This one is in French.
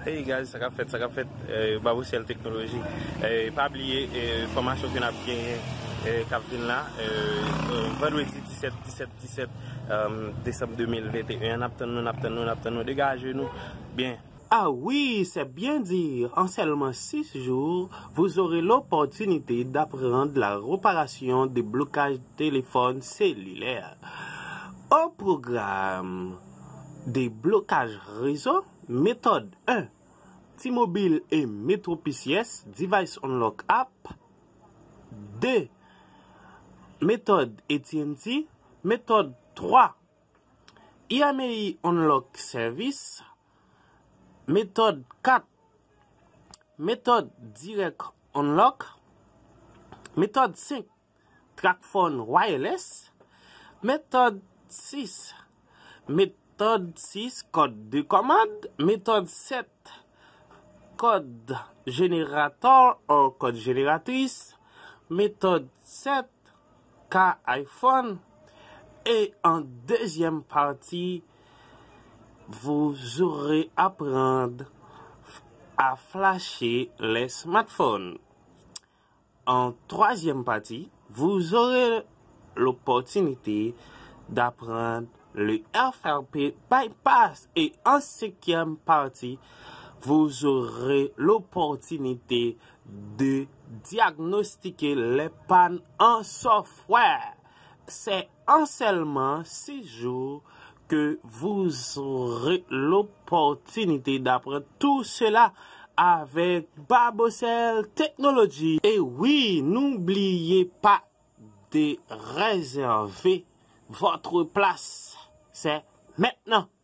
Hey guys, ça a fait, Babocel Technologie. Pas oublier, formation que nous avons gagné, Captain là, vendredi 17 décembre 2021, nous dégagez nous bien. Ah oui, c'est bien dire. En seulement 6 jours, vous aurez l'opportunité d'apprendre la réparation des blocages de téléphones cellulaires. Au programme des blocages réseau, méthode 1, T-Mobile et Metro PCS, Device Unlock App. 2, méthode AT&T. Méthode 3, IMEI Unlock Service. Méthode 4, méthode Direct Unlock. Méthode 5, TrackPhone Wireless. Méthode 6, code de commande. Méthode 7, code générateur ou code génératrice. Méthode 7, cas iPhone. Et en deuxième partie, vous aurez apprendre à flasher les smartphones. En troisième partie, vous aurez l'opportunité d'apprendre le FRP bypass. Et en cinquième partie, vous aurez l'opportunité de diagnostiquer les pannes en software. C'est en seulement 6 jours que vous aurez l'opportunité d'apprendre tout cela avec Babocel Technologie. Et oui, n'oubliez pas de réserver votre place. C'est maintenant.